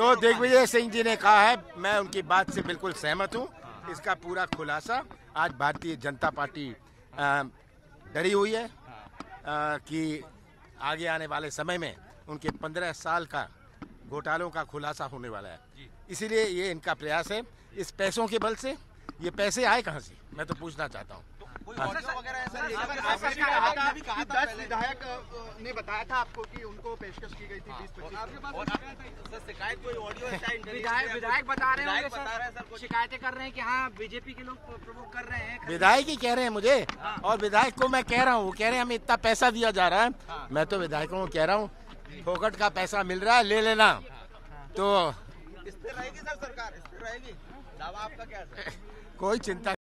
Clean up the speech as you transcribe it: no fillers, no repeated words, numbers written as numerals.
जो दिग्विजय सिंह जी ने कहा है, मैं उनकी बात से बिल्कुल सहमत हूँ। इसका पूरा खुलासा आज भारतीय जनता पार्टी डरी हुई है कि आगे आने वाले समय में उनके 15 साल का घोटालों का खुलासा होने वाला है। इसीलिए ये इनका प्रयास है। इस पैसों के बल से ये पैसे आए कहाँ से, मैं तो पूछना चाहता हूँ। विधायक ने बताया था आपको कि उनको पेशकश की गई थी 20-25। शिकायत कोई ऑडियो विधायक बता रहे हैं सर, शिकायतें कर रहे हैं कि हाँ बीजेपी के लोग प्रवोक कर रहे हैं। विधायक ही कह रहे हैं मुझे, और विधायक को मैं कह रहा हूँ, वो कह रहे हैं हमें इतना पैसा दिया जा रहा है। मैं तो विधायकों को कह रहा हूँ फोकट का पैसा मिल रहा है, ले लेना। तो स्थिर रहेगी सर सरकार, स्थिर रहेगी, दावा आपका क्या है? कोई चिंता